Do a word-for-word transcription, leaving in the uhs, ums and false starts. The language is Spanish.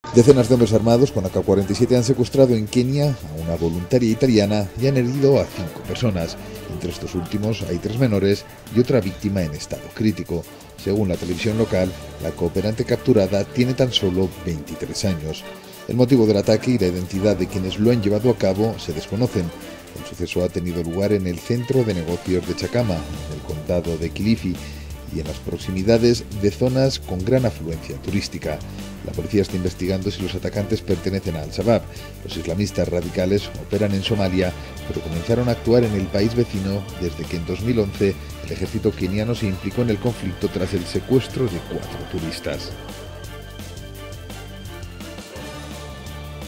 Decenas de hombres armados con A K cuarenta y siete han secuestrado en Kenia a una voluntaria italiana y han herido a cinco personas. Entre estos últimos hay tres menores y otra víctima en estado crítico. Según la televisión local, la cooperante capturada tiene tan solo veintitrés años. El motivo del ataque y la identidad de quienes lo han llevado a cabo se desconocen. El suceso ha tenido lugar en el centro de negocios de Chakama, en el condado de Kilifi, y en las proximidades de zonas con gran afluencia turística. La policía está investigando si los atacantes pertenecen a Al-Shabaab. Los islamistas radicales operan en Somalia, pero comenzaron a actuar en el país vecino desde que en dos mil once el ejército keniano se implicó en el conflicto tras el secuestro de cuatro turistas.